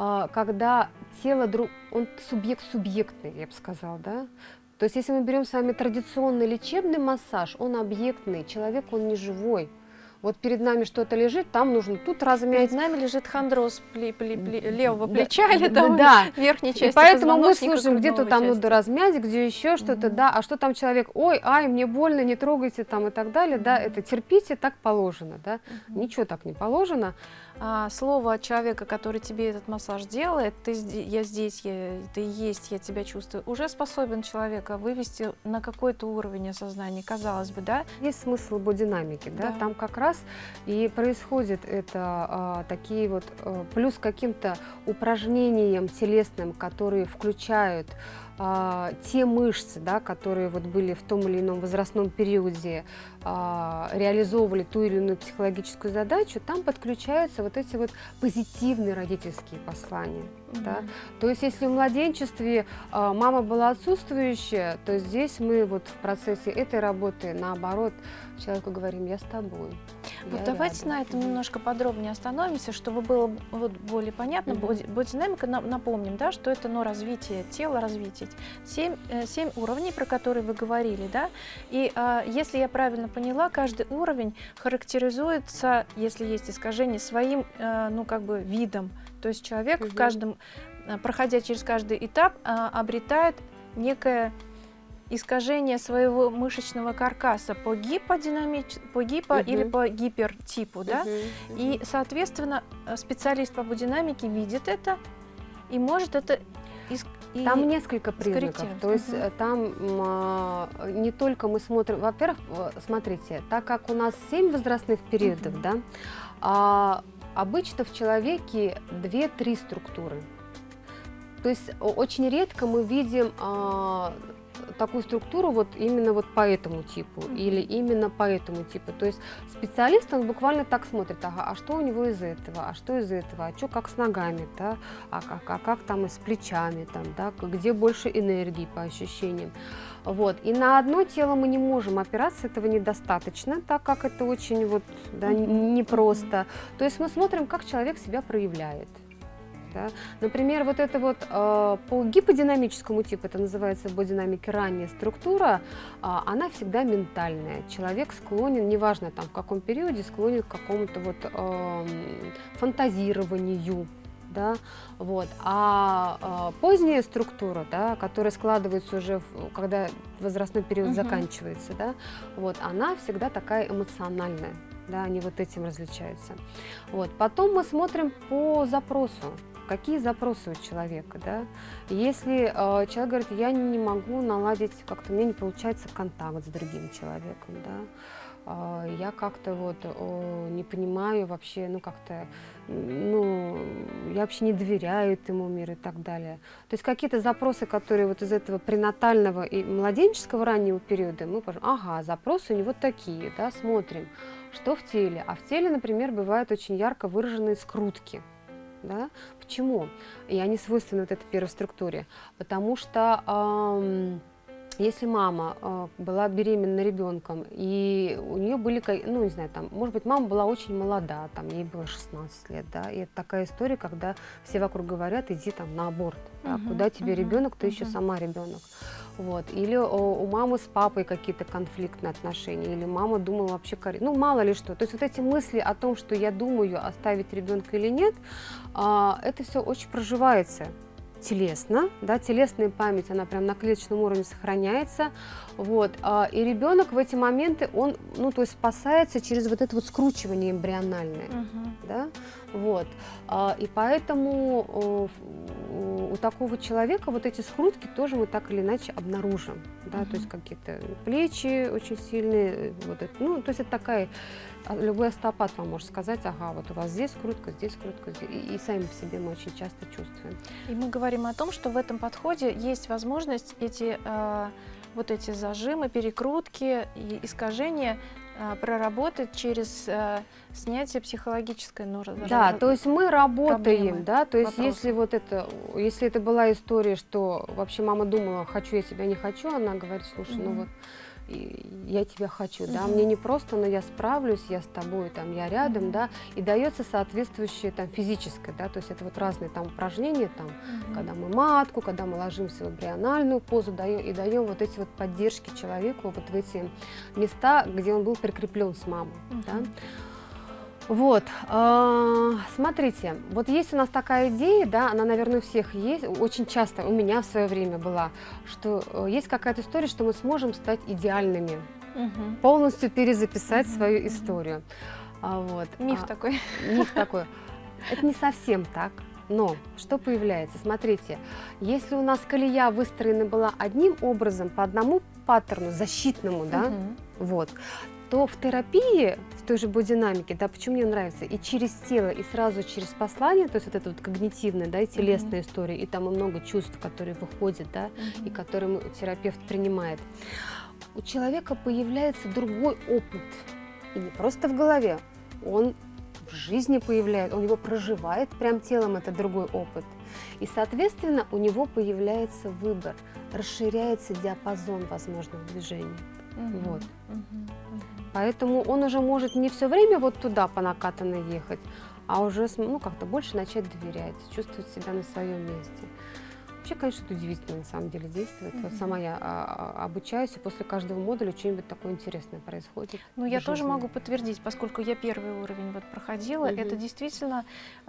когда тело, он субъектный, я бы сказала, да. То есть если мы берем с вами традиционный лечебный массаж, он объектный, человек, он не живой. Вот перед нами что-то лежит, там нужно тут размять. Перед нами лежит хондроз левого плеча или там верхней части. И поэтому мы слушаем, где-то там надо размять, где еще что-то, да, а что там человек, ой, ай, мне больно, не трогайте там и так далее, да, это терпите, так положено, да, ничего так не положено. Слово человека, который тебе этот массаж делает, я здесь, ты есть, я тебя чувствую, уже способен человека вывести на какой-то уровень осознания, казалось бы, да? Есть смысл бодинамики, да, там как раз и происходит это такие вот, плюс каким-то упражнениям телесным, которые включают те мышцы, да, которые вот были в том или ином возрастном периоде, реализовывали ту или иную психологическую задачу, там подключаются вот эти вот позитивные родительские послания. Да? То есть если в младенчестве мама была отсутствующая, то здесь мы вот в процессе этой работы, наоборот, человеку говорим: я с тобой. Вот давайте на этом немножко подробнее остановимся, чтобы было вот более понятно. Бодинамика, напомним, да, что это развитие тела, развитие. 7 уровней, про которые вы говорили, да, и если я правильно поняла, каждый уровень характеризуется, если есть искажение, своим, видом. То есть человек в каждом, проходя через каждый этап, обретает некое искажение своего мышечного каркаса по или по гипертипу, да? И, соответственно, специалист по бодинамике видит это и может это там несколько признаков, то есть там не только мы смотрим, во-первых, смотрите, так как у нас 7 возрастных периодов, да, обычно в человеке 2-3 структуры, то есть очень редко мы видим такую структуру вот именно вот по этому типу или именно по этому типу. То есть специалист, он буквально так смотрит: ага, а что у него из этого, а что из этого, а что как с ногами, да, а как там и с плечами, там, да, где больше энергии по ощущениям. Вот. И на одно тело мы не можем опираться, этого недостаточно, так как это очень вот, да, непросто. То есть мы смотрим, как человек себя проявляет. Да? Например, вот это вот по гиподинамическому типу, это называется в бодинамике ранняя структура, она всегда ментальная. Человек склонен, неважно там в каком периоде, склонен к какому-то вот фантазированию. Да? Вот. А поздняя структура, да, которая складывается уже, когда возрастной период заканчивается, да, вот, она всегда такая эмоциональная. Да, они вот этим различаются. Вот. Потом мы смотрим по запросу. Какие запросы у человека, да? Если человек говорит: я не могу наладить, как-то мне не получается контакт с другим человеком, да? Я как-то вот не понимаю вообще, я вообще не доверяю этому миру и так далее. То есть какие-то запросы, которые вот из этого пренатального и младенческого раннего периода, мы поймем, ага, запросы у него такие, да, смотрим, что в теле. А в теле, например, бывают очень ярко выраженные скрутки. Да? Почему? И они свойственны вот этой первой структуре. Потому что если мама была беременна ребенком, и у нее были, не знаю, там, может быть, мама была очень молода, там, ей было 16 лет, да, и это такая история, когда все вокруг говорят: иди там на аборт, да, куда тебе ребенок, ты еще сама ребенок. Вот. Или у мамы с папой какие-то конфликтные отношения, или мама думала вообще, мало ли что. То есть вот эти мысли о том, что я думаю, оставить ребенка или нет, это все очень проживается телесно, да, телесная память, она прям на клеточном уровне сохраняется, вот, и ребенок в эти моменты, он, то есть спасается через вот это вот скручивание эмбриональное, да, вот, и поэтому у такого человека вот эти скрутки тоже мы так или иначе обнаружим, да, то есть какие-то плечи очень сильные, вот это, ну, то есть это такая, любой остеопат вам может сказать, ага, вот у вас здесь скрутка, здесь, и сами по себе мы очень часто чувствуем. И мы говорим о том, что в этом подходе есть возможность вот эти зажимы, перекрутки и искажения проработать через снятие психологической нормы. Да, то есть мы работаем, проблемы, да, то есть вопросы. если это была история, что вообще мама думала, хочу я тебя, не хочу, она говорит, слушай, ну вот, я тебя хочу, да, мне не просто, но я справлюсь, я с тобой, там, я рядом, да, и дается соответствующее там физическое, да, то есть это вот разные там упражнения, там, когда мы матку, когда мы ложимся в эмбриональную позу, даем вот эти вот поддержки человеку вот в эти места, где он был прикреплен с мамой, да. Вот, смотрите, вот есть у нас такая идея, да, она, наверное, у всех есть, очень часто у меня в свое время была, что есть какая-то история, что мы сможем стать идеальными, полностью перезаписать свою историю. Вот. Миф такой. Миф такой. Это не совсем так. Но что появляется? Смотрите, если у нас колея выстроена была одним образом, по одному паттерну, защитному, да, вот, то в терапии, в той же бодинамике, да, почему мне нравится, и через тело, и сразу через послание, то есть вот это вот когнитивная, да, и телесная история, и там много чувств, которые выходят, да, и которые терапевт принимает, у человека появляется другой опыт. И не просто в голове, он в жизни появляется, он его проживает прям телом, это другой опыт. И, соответственно, у него появляется выбор, расширяется диапазон возможных движений. Вот. Поэтому он уже может не все время вот туда по накатанной ехать, а уже, ну, как-то больше начать доверять, чувствовать себя на своем месте. Вообще, конечно, это удивительно на самом деле действует. Вот сама я обучаюсь, и после каждого модуля что-нибудь такое интересное происходит. Ну, я тоже могу подтвердить, поскольку я первый уровень вот проходила, это действительно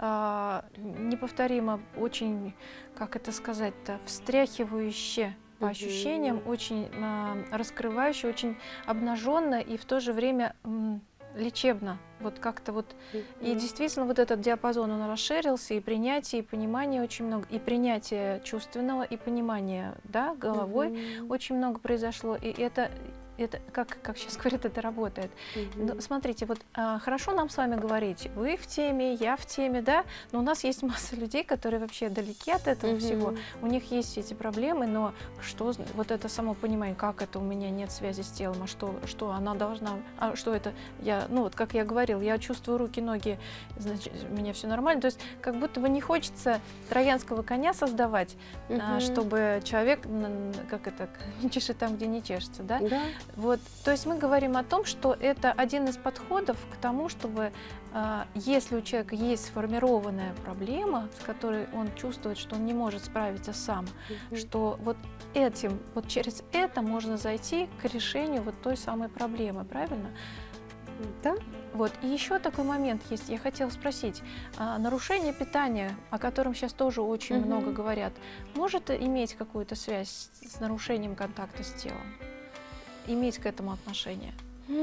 неповторимо, очень, как это сказать-то, встряхивающе по ощущениям, очень раскрывающе, очень обнаженно и в то же время лечебно. Вот как-то вот, и действительно вот этот диапазон, он расширился, и принятие, и понимание очень много, и принятие чувственного, и понимание, да, головой очень много произошло, и это как сейчас говорят, это работает. Но, смотрите, вот хорошо нам с вами говорить, вы в теме, я в теме, да, но у нас есть масса людей, которые вообще далеки от этого всего, у них есть эти проблемы, но что, вот это само понимание, как это у меня нет связи с телом, а что она должна, а что это, я, ну вот как я говорила, я чувствую руки, ноги, значит, у меня все нормально, то есть как будто бы не хочется троянского коня создавать, чтобы человек, как это, не чешет там, где не чешется, да? Вот, то есть мы говорим о том, что это один из подходов к тому, чтобы, если у человека есть сформированная проблема, с которой он чувствует, что он не может справиться сам, что вот этим, вот через это можно зайти к решению вот той самой проблемы, правильно? Да. Вот. И еще такой момент есть, я хотела спросить, нарушение питания, о котором сейчас тоже очень много говорят, может иметь какую-то связь с нарушением контакта с телом? Иметь к этому отношение?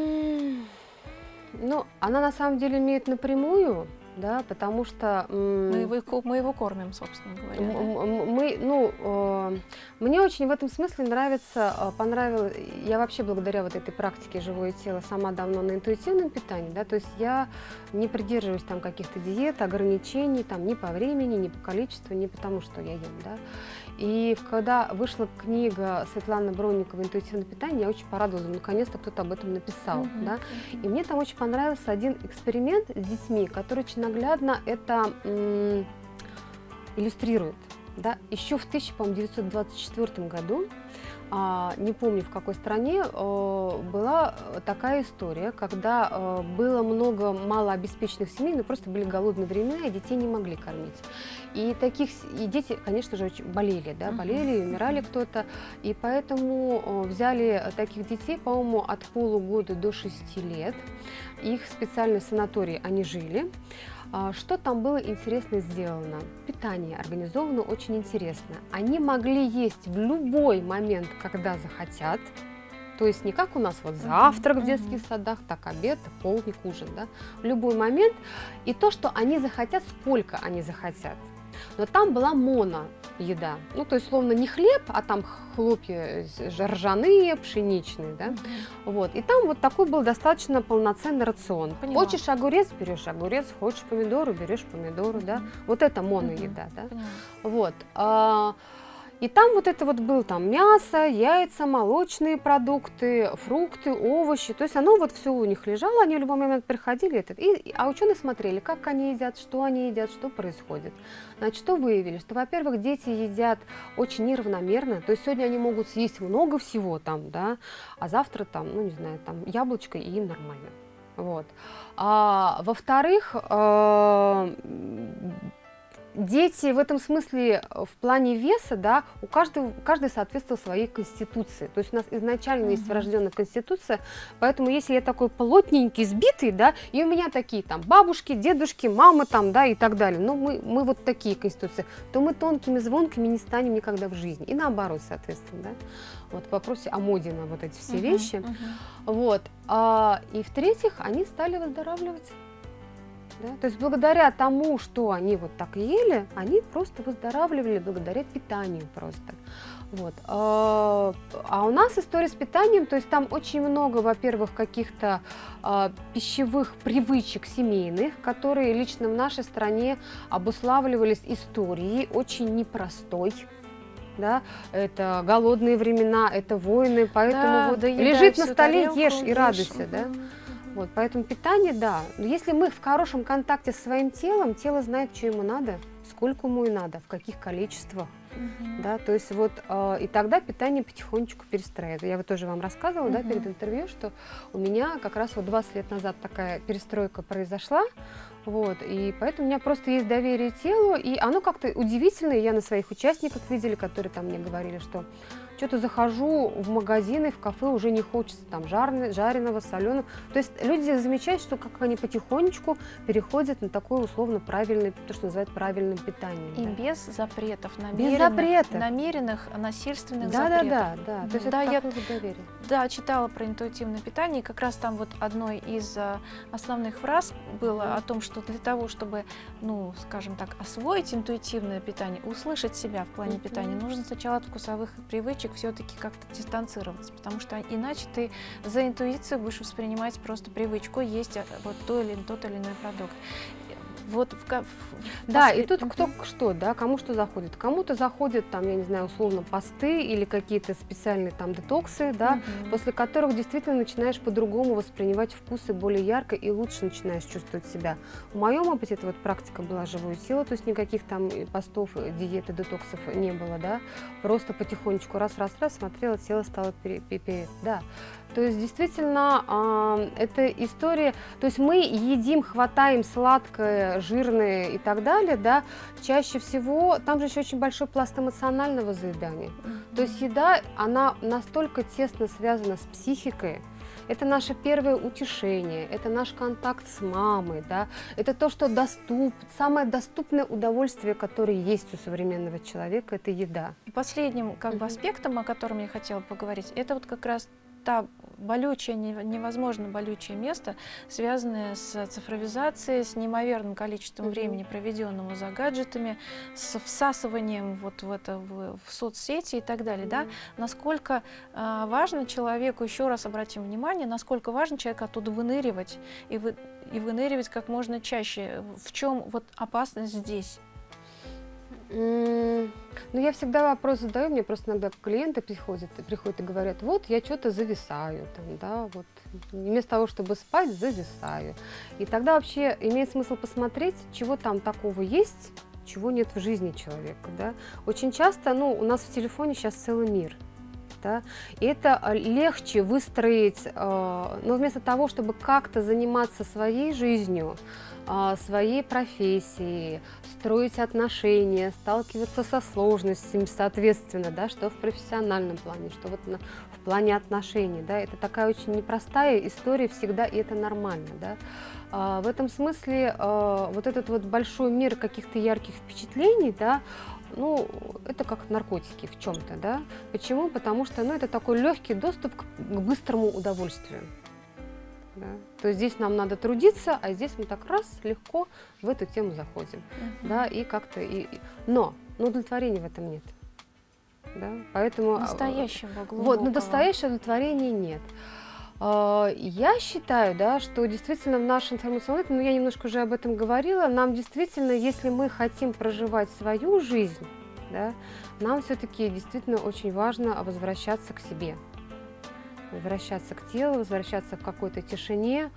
Ну, она на самом деле имеет напрямую, да, потому что... Мы его кормим, собственно говоря. Мне очень в этом смысле понравилось, я вообще благодаря вот этой практике «Живое тело» сама давно на интуитивном питании, да, то есть я не придерживаюсь там каких-то диет, ограничений, там, ни по времени, ни по количеству, ни потому, что я ем, да. И когда вышла книга Светланы Бронниковой «Интуитивное питание», я очень порадовалась, наконец-то кто-то об этом написал. Да? И мне там очень понравился один эксперимент с детьми, который очень наглядно это иллюстрирует. Да? Еще в 1924 году, не помню в какой стране, была такая история, когда было много малообеспеченных семей, но просто были голодные времена, и детей не могли кормить. И дети, конечно же, очень болели, да, болели, умирали кто-то, и поэтому взяли таких детей, по-моему, от полугода до 6 лет, их в специальной санатории они жили. Что там было интересно сделано? Питание организовано очень интересно. Они могли есть в любой момент, когда захотят. То есть не как у нас вот завтрак в детских садах, так обед, полдник, ужин, да? В любой момент. И то, что они захотят, сколько они захотят. Но там была еда. Ну, то есть, словно не хлеб, а там хлопья ржаные, пшеничные, да. Вот. И там вот такой был достаточно полноценный рацион. Поняла. Хочешь огурец, берешь огурец, хочешь помидоры, берешь помидоры, да. Вот это моноеда, да. Поняла. Вот. И там вот это вот было там мясо, яйца, молочные продукты, фрукты, овощи. То есть оно вот все у них лежало, они в любой момент приходили. А ученые смотрели, как они едят, что происходит. Значит, что выявили? Что, во-первых, дети едят очень неравномерно. То есть сегодня они могут съесть много всего там, да, а завтра там, ну не знаю, там яблочко, и им нормально. Вот. Во-вторых, дети в этом смысле в плане веса, да, каждый соответствовал своей конституции. То есть у нас изначально есть врожденная конституция, поэтому если я такой плотненький, сбитый, да, и у меня такие там бабушки, дедушки, мамы там, да, и так далее, но мы вот такие конституции, то мы тонкими, звонкими не станем никогда в жизни. И наоборот, соответственно, да. Вот в вопросе о моде на вот эти все вещи. Вот. И в-третьих, они стали выздоравливать. Да? То есть благодаря тому, что они вот так ели, они просто выздоравливали благодаря питанию просто. Вот. А у нас история с питанием, то есть там очень много, во-первых, каких-то пищевых привычек семейных, которые лично в нашей стране обуславливались историей очень непростой. Да, это голодные времена, это войны, поэтому Да, вот доедай лежит на всю столе, тарелку, ешь и ешь. радуйся, да. Вот, поэтому питание, да. Но если мы в хорошем контакте с своим телом, тело знает, что ему надо, сколько ему и надо, в каких количествах. Да, то есть вот и тогда питание потихонечку перестраивается. Я вот тоже вам рассказывала, да, перед интервью, что у меня как раз вот 20 лет назад такая перестройка произошла. Вот, и поэтому у меня просто есть доверие телу, и оно как-то удивительное. Я на своих участниках видели, которые там мне говорили, что что-то захожу в магазины, в кафе, уже не хочется там жареного, соленого. То есть люди замечают, что как они потихонечку переходят на такое условно правильное, то, что называют правильным питанием. И да. без запретов, намеренных насильственных запретов. Да. То есть Да, это я такое вот доверие. Да, читала про интуитивное питание, и как раз там вот одной из основных фраз было о том, что для того, чтобы, ну, скажем так, освоить интуитивное питание, услышать себя в плане питания, нужно сначала от вкусовых привычек все-таки как-то дистанцироваться, потому что иначе ты за интуицию будешь воспринимать просто привычку есть вот тот или иной продукт. Вот да, и тут кто что, да, кому что заходит. Кому-то заходят там, я не знаю, условно посты или какие-то специальные там детоксы, да, после которых действительно начинаешь по-другому воспринимать вкусы более ярко и лучше начинаешь чувствовать себя. В моем опыте это вот практика была живое тело, то есть никаких там постов, диеты, детоксов не было, да, просто потихонечку раз, смотрела, тело стало да. То есть действительно эта история, то есть мы едим, хватаем сладкое, жирное и так далее, да, чаще всего, там же еще очень большой пласт эмоционального заедания. То есть еда, она настолько тесно связана с психикой. Это наше первое утешение, это наш контакт с мамой, да, это то, что самое доступное удовольствие, которое есть у современного человека, это еда. И последним аспектом, о котором я хотела поговорить, это вот как раз та болючее, невозможно болючее место, связанное с цифровизацией, с неимоверным количеством времени, проведенного за гаджетами, с всасыванием вот в соцсети и так далее. Да? Насколько важно человеку, еще раз обратим внимание, насколько важно человеку оттуда выныривать и выныривать как можно чаще. В чем вот опасность здесь? Ну, я всегда вопрос задаю, мне просто иногда клиенты приходят и говорят, вот я что-то зависаю, там, да, вот, вместо того, чтобы спать, зависаю. И тогда вообще имеет смысл посмотреть, чего там такого есть, чего нет в жизни человека, да. Очень часто, ну, у нас в телефоне сейчас целый мир. Да? И это легче выстроить, но вместо того, чтобы как-то заниматься своей жизнью, своей профессией, строить отношения, сталкиваться со сложностями, соответственно, да, что в профессиональном плане, что вот в плане отношений. Да, это такая очень непростая история всегда, и это нормально. Да. В этом смысле вот этот вот большой мир каких-то ярких впечатлений, да, ну, это как наркотики в чем-то, да. Почему? Потому что, ну, это такой легкий доступ к быстрому удовольствию. Да. То есть здесь нам надо трудиться, а здесь мы так раз легко в эту тему заходим, да, и как-то но но удовлетворения в этом нет. Да? Поэтому, Настоящего, глубокого. вот, но настоящего удовлетворения нет. Я считаю, да, что действительно в нашем информационном, ну, я немножко уже об этом говорила, нам действительно, если мы хотим проживать свою жизнь, да, нам все-таки действительно очень важно возвращаться к себе, возвращаться к телу, возвращаться к какой-то тишине.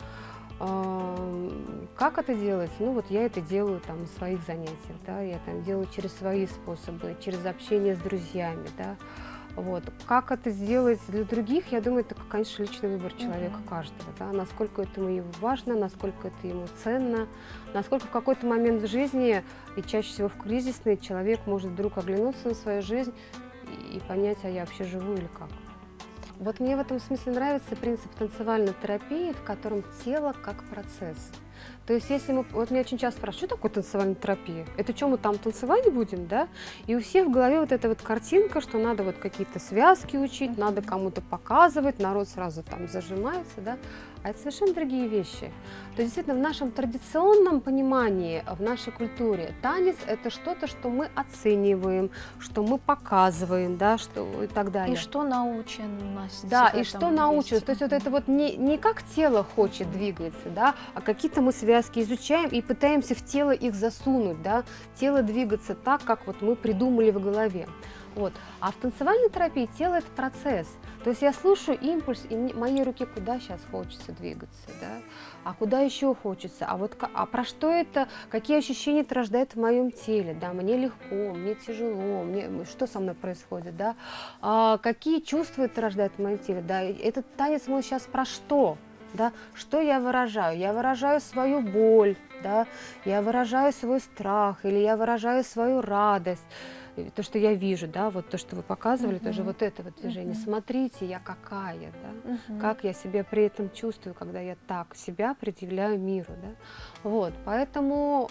Как это делать? Ну вот я это делаю там на своих занятиях, да, я там делаю через свои способы, через общение с друзьями, да. Вот. Как это сделать для других, я думаю, это, конечно, личный выбор человека каждого, да, насколько это ему важно, насколько это ему ценно, насколько в какой-то момент в жизни, и чаще всего в кризисный, человек может вдруг оглянуться на свою жизнь и понять, а я вообще живу или как. Вот мне в этом смысле нравится принцип танцевальной терапии, в котором тело как процесс. То есть если мы, вот меня очень часто спрашивают, что такое танцевальная терапия? Это что, мы там танцевать будем, да? И у всех в голове вот эта вот картинка, что надо вот какие-то связки учить, надо кому-то показывать, народ сразу там зажимается, да? А это совершенно другие вещи. То есть действительно в нашем традиционном понимании, в нашей культуре танец – это что-то, что мы оцениваем, что мы показываем, да, что и так далее. И что наученность. Да, и что наученность. То есть вот это вот не как тело хочет двигаться, да, а какие-то мы связки изучаем и пытаемся в тело их засунуть, да, тело двигаться так, как вот мы придумали в голове. Вот. А в танцевальной терапии тело – это процесс. То есть я слушаю импульс, и моей руке куда сейчас хочется двигаться, да? А куда еще хочется? А про что это? Какие ощущения это рождает в моем теле? Да? Мне легко, мне тяжело, что со мной происходит? Да? Какие чувства это рождает в моем теле? Да? Этот танец мой сейчас про что? Да? Что я выражаю? Я выражаю свою боль, да? Я выражаю свой страх, или я выражаю свою радость. То, что я вижу, да, вот то, что вы показывали, тоже вот это вот движение. Смотрите, я какая, да, как я себя при этом чувствую, когда я так себя предъявляю миру, да. Вот, поэтому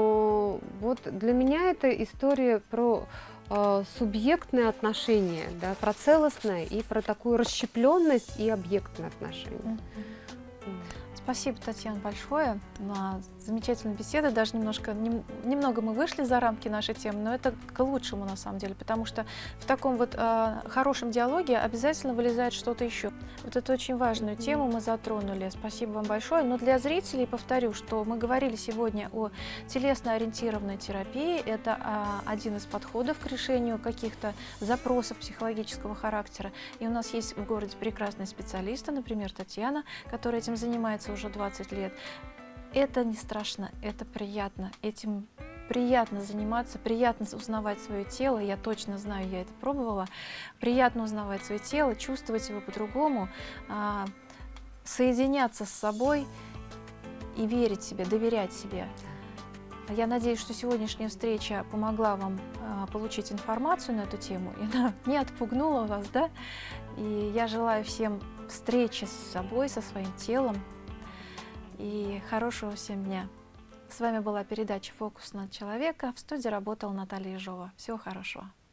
вот для меня это история про субъектные отношения, да, про целостное и про такую расщепленность и объектное отношение. Спасибо, Татьяна, большое на замечательную беседу. Даже немного мы вышли за рамки нашей темы, но это к лучшему на самом деле, потому что в таком вот хорошем диалоге обязательно вылезает что-то еще. Вот эту очень важную тему мы затронули. Спасибо вам большое. Но для зрителей повторю, что мы говорили сегодня о телесно-ориентированной терапии. Это один из подходов к решению каких-то запросов психологического характера. И у нас есть в городе прекрасные специалисты, например, Татьяна, которая этим занимается уже 20 лет. Это не страшно, это приятно. Этим приятно заниматься, приятно узнавать свое тело. Я точно знаю, я это пробовала. Приятно узнавать свое тело, чувствовать его по-другому, соединяться с собой и верить себе, доверять себе. Я надеюсь, что сегодняшняя встреча помогла вам получить информацию на эту тему, и она не отпугнула вас, да? И я желаю всем встречи с собой, со своим телом, и хорошего всем дня. С вами была передача «Фокус на человека». В студии работала Наталья Ежова. Всего хорошего.